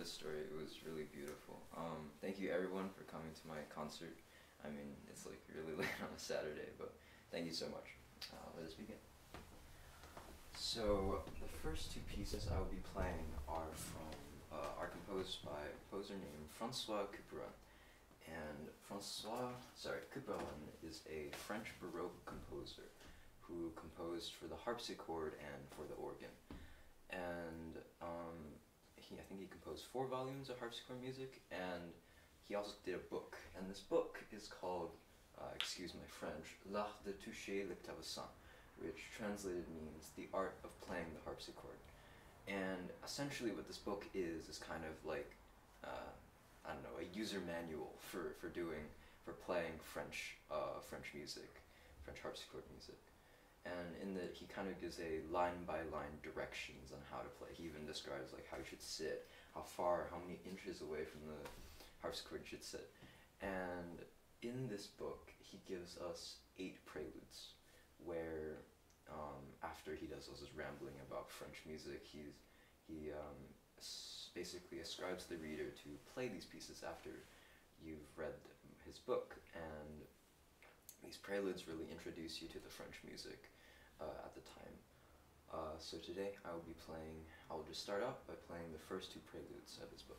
this story. It was really beautiful. Thank you everyone for coming to my concert. I mean, it's like really late on a Saturday, but thank you so much. Let us begin. So the first two pieces I will be playing are composed by a composer named Francois Couperin. And Couperin is a French Baroque composer who composed for the harpsichord and for the organ. And I think he composed 4 volumes of harpsichord music, and he also did a book. And this book is called, excuse my French, L'art de toucher le clavecin, which translated means the art of playing the harpsichord. And essentially what this book is kind of like, I don't know, a user manual for playing French music, French harpsichord music. And in that he kind of gives a line-by-line directions on how to play. He even describes like how you should sit, how many inches away from the harpsichord you should sit. And in this book, he gives us 8 preludes, where after he does all this rambling about French music, he basically ascribes the reader to play these pieces after you've read his book. And these preludes really introduce you to the French music at the time. So today I will just start out by playing the first 2 preludes of his book.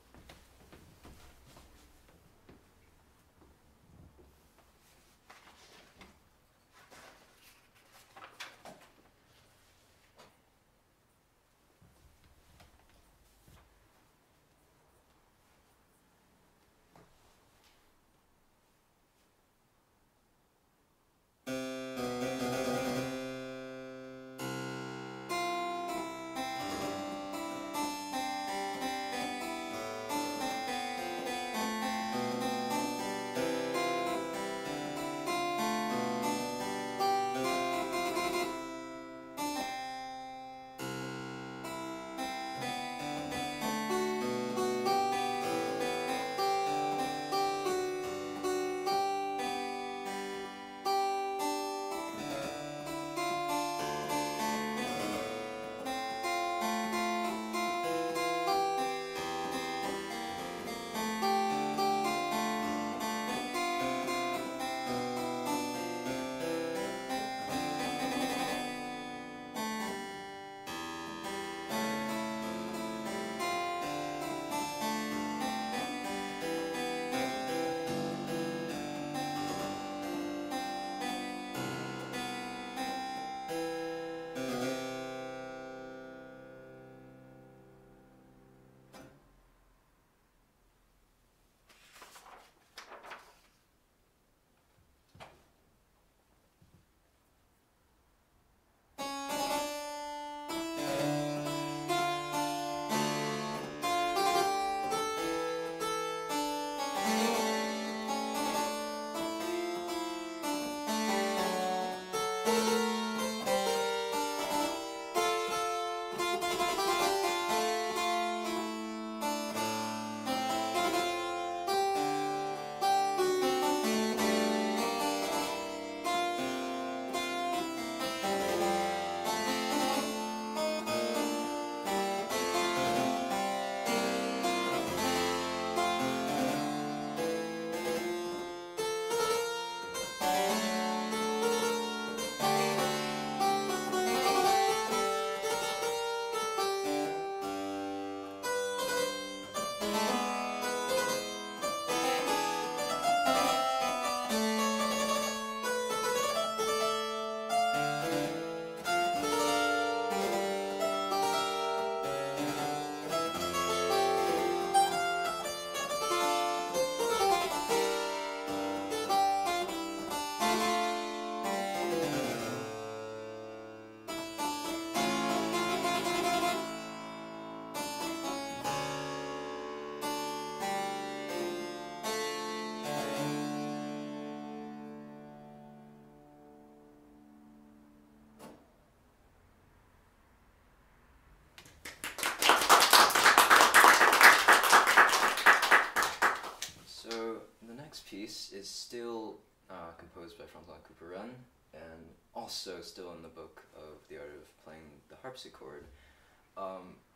Piece is still composed by Francois Couperin, and also still in the book of The Art of Playing the Harpsichord.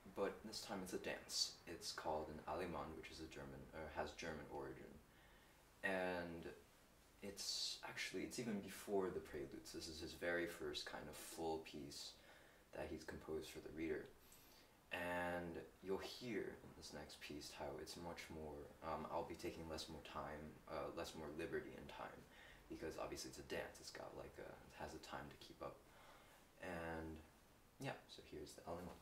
but this time it's a dance. It's called an Allemande, which is a German, or has German origin, and it's even before the preludes. This is his very first kind of full piece that he's composed for the reader. And you'll hear in this next piece how it's much more, I'll be taking less more liberty in time, because obviously it's a dance, it has a time to keep up. And yeah, so here's the Allemande.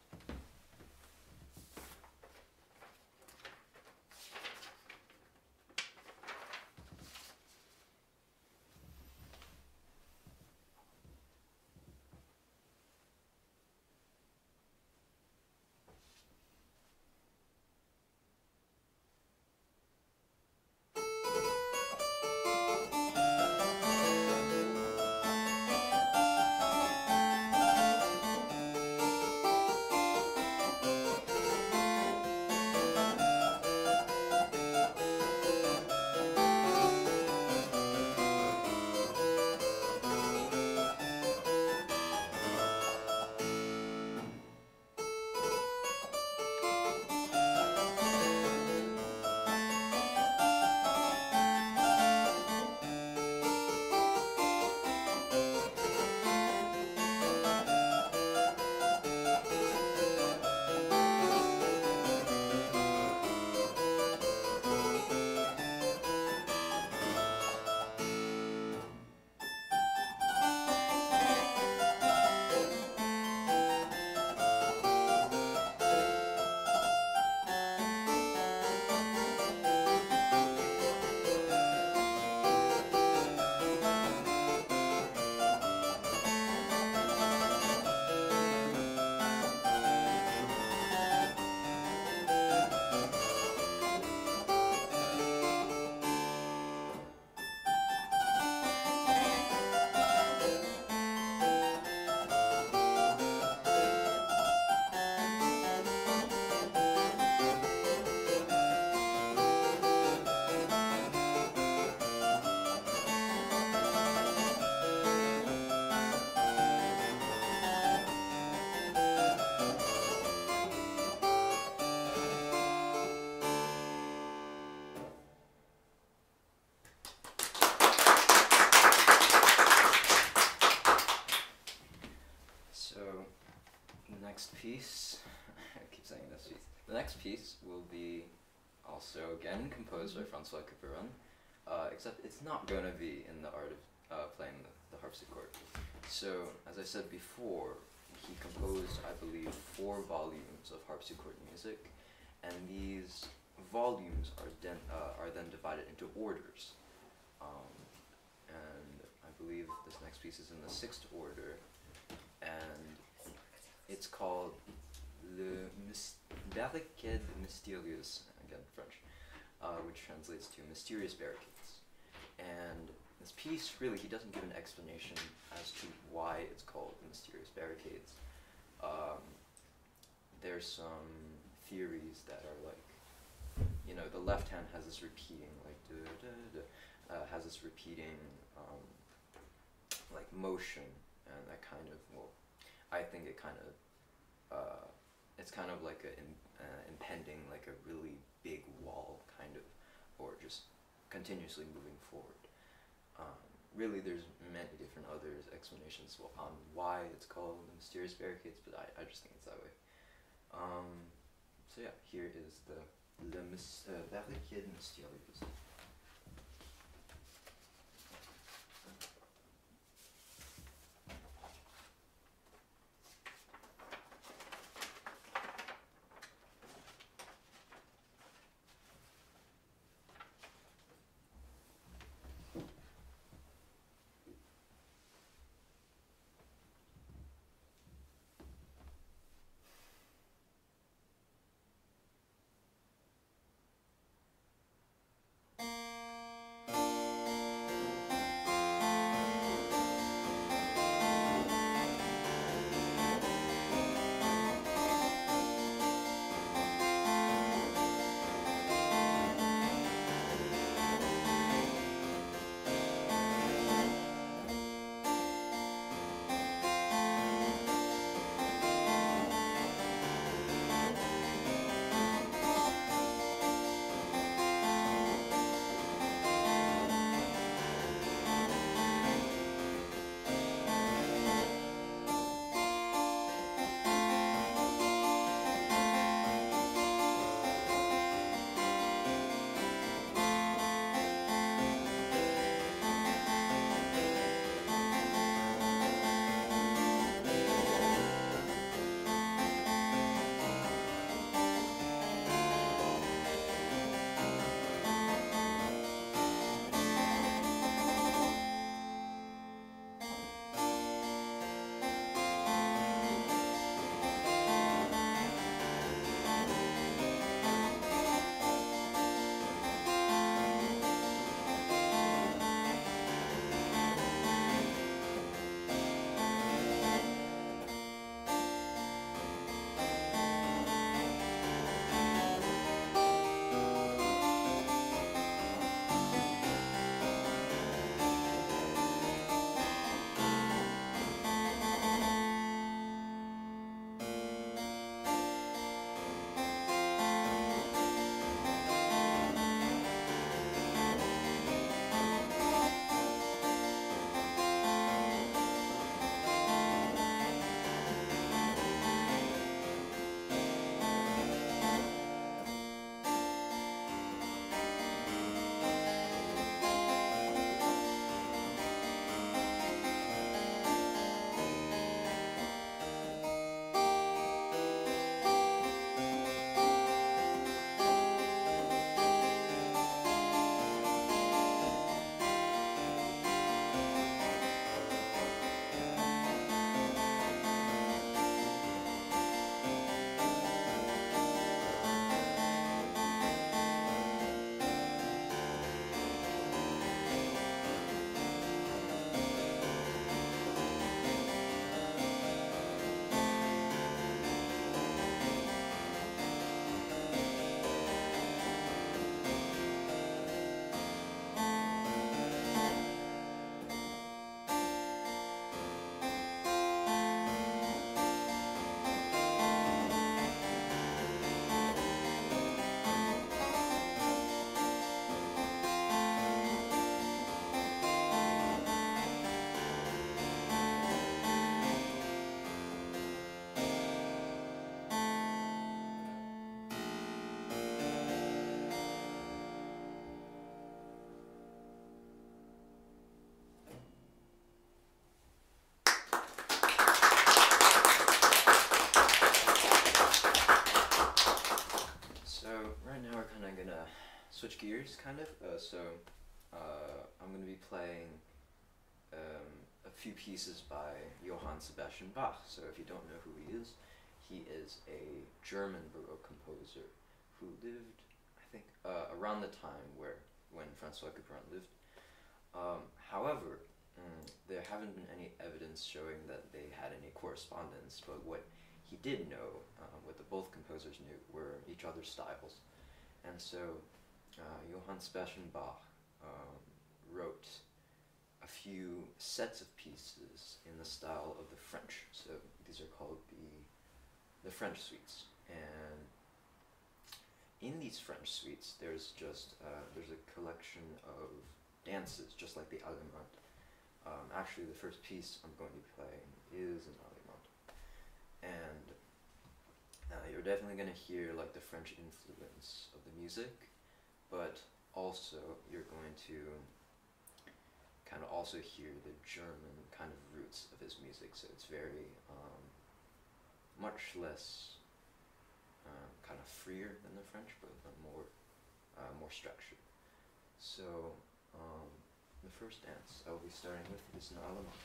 Piece, I keep saying this piece. The next piece will be also again composed by Francois Couperin, except it's not going to be in the art of playing the harpsichord. So, as I said before, he composed, I believe, 4 volumes of harpsichord music, and these volumes are then divided into orders. And I believe this next piece is in the 6th order, and it's called Le Barricade Mystérieuse, again French, which translates to Mysterious Barricades. And this piece, really, he doesn't give an explanation as to why it's called Mysterious Barricades. There's some theories that are like, you know, the left hand has this repeating, like, has this repeating, like, motion, and that kind of, well, I think it kind of, it's kind of like impending, like a really big wall, kind of, or just continuously moving forward. Really, there's many different other explanations on why it's called the Mysterious Barricades, but I just think it's that way. So yeah, here is the Barricade Mystérieuse. switch gears, kind of. I'm going to be playing a few pieces by Johann Sebastian Bach. So if you don't know who he is a German Baroque composer who lived, I think, around the time when Francois Couperin lived. However, there haven't been any evidence showing that they had any correspondence, but what he did know, what the both composers knew, were each other's styles. And so Johann Sebastian Bach wrote a few sets of pieces in the style of the French. So these are called the French suites. And in these French suites, there's a collection of dances, just like the Allemande. Actually, the first piece I'm going to be playing is an Allemande. And you're definitely going to hear like the French influence of the music, but also you're going to kind of also hear the German kind of roots of his music. So it's very much less kind of freer than the French, but more structured. So the first dance I will be starting with is an Allemande.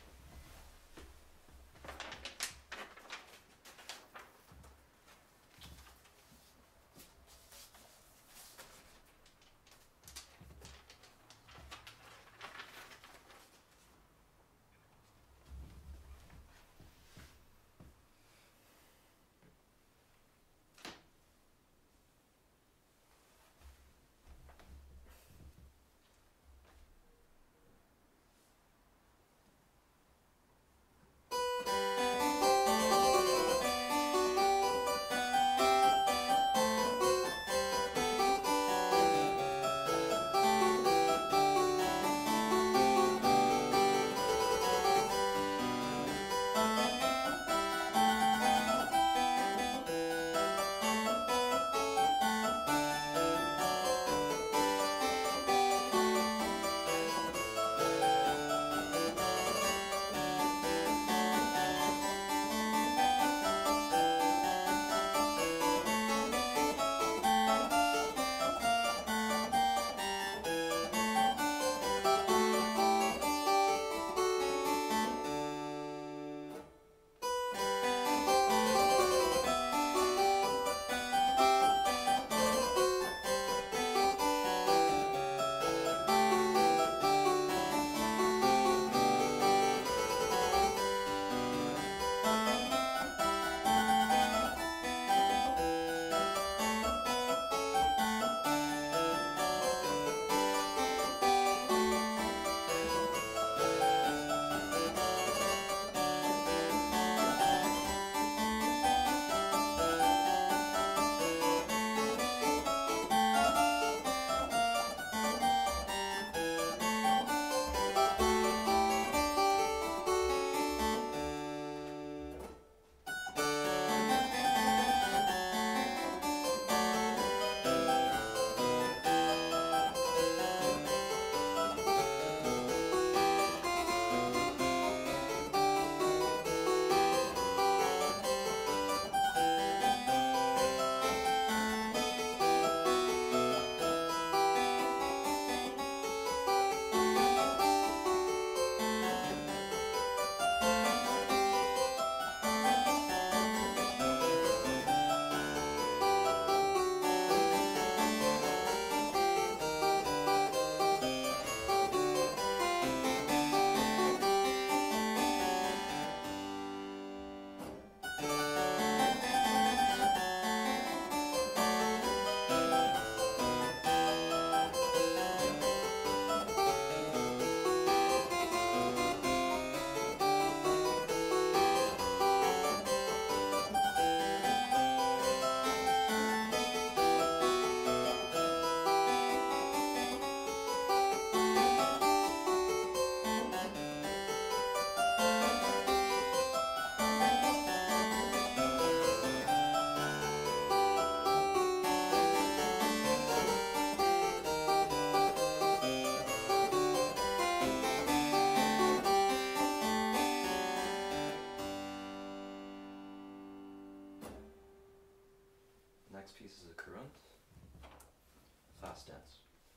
Next piece is a Courante, fast dance.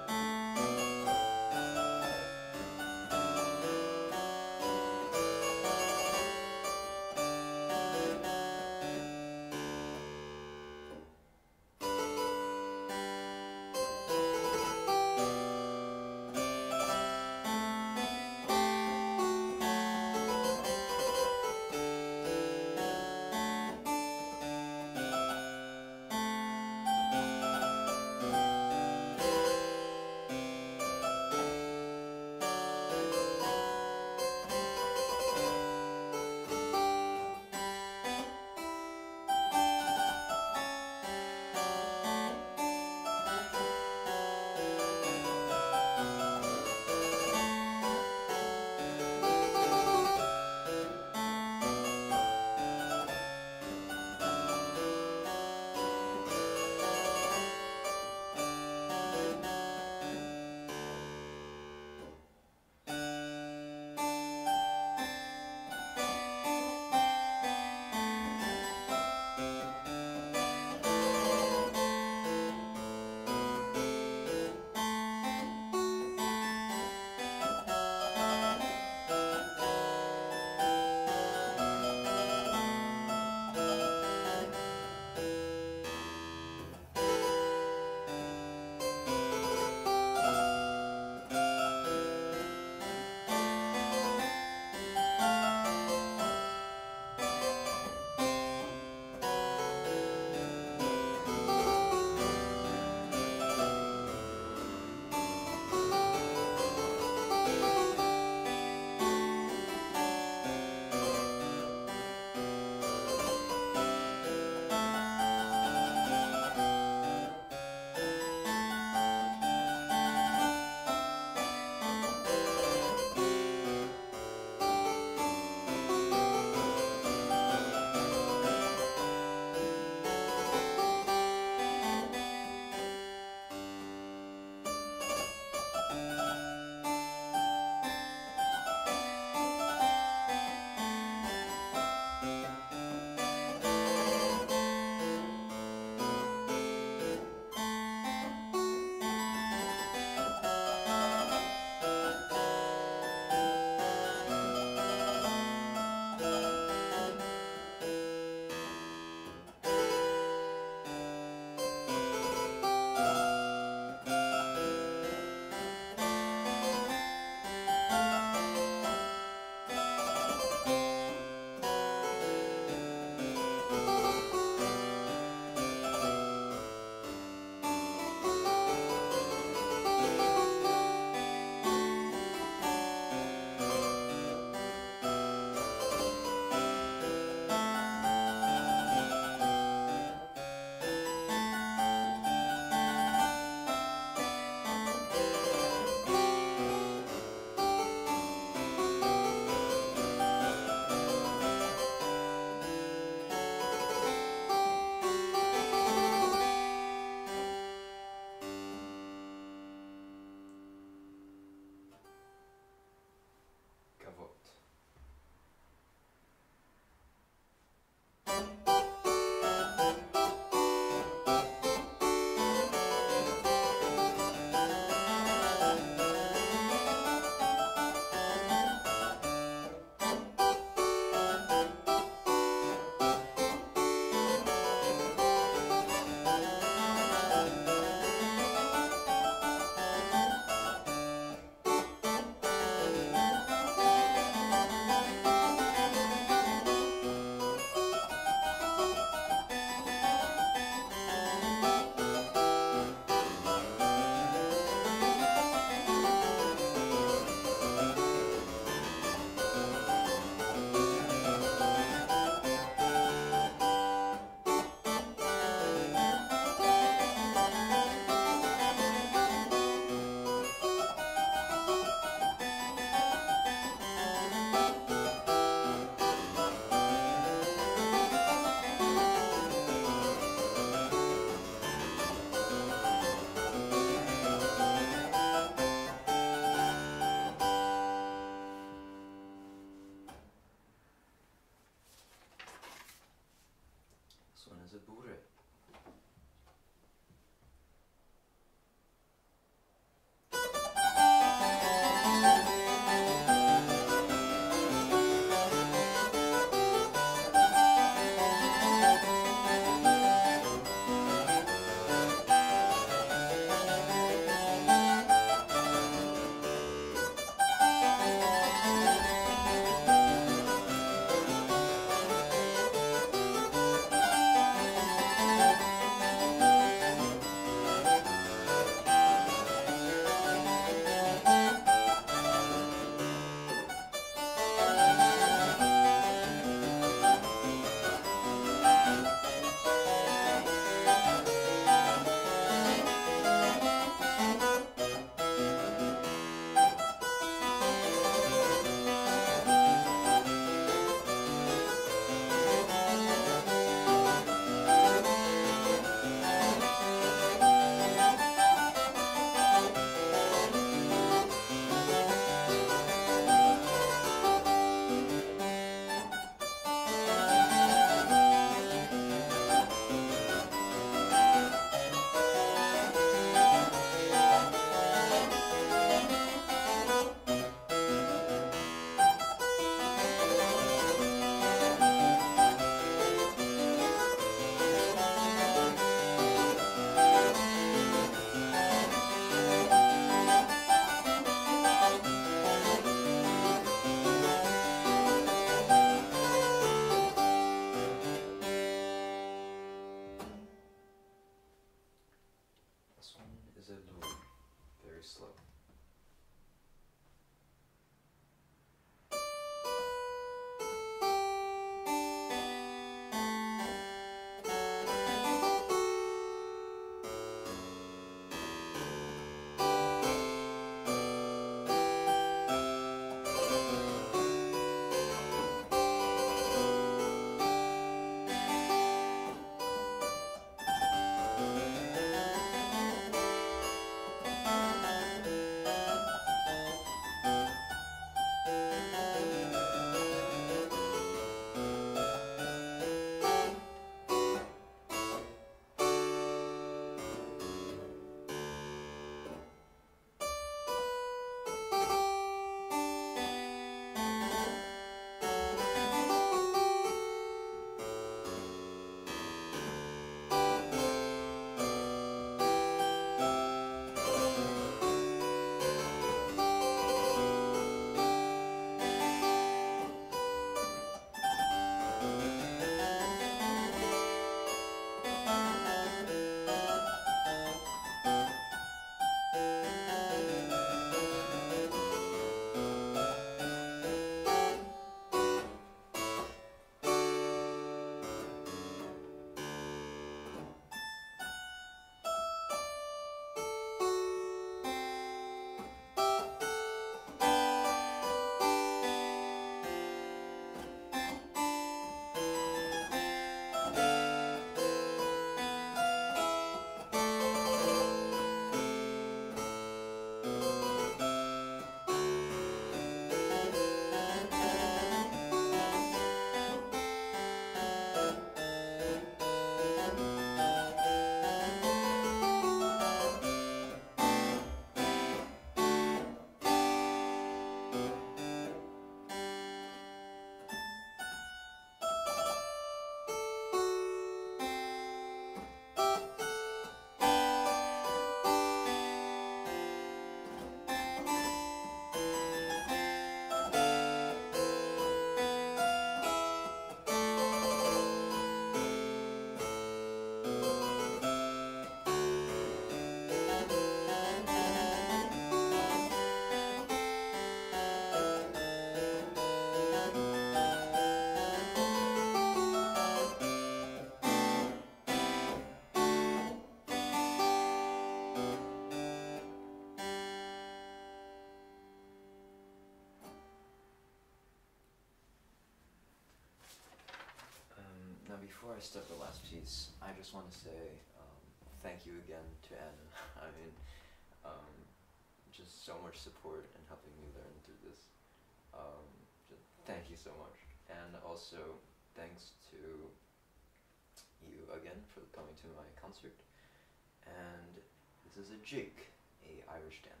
before I start the last piece, I just want to say thank you again to Anna. I mean, um, just so much support and helping me learn through this. Just thank you so much. And also, thanks to you again for coming to my concert. And this is a jig, a Irish dance.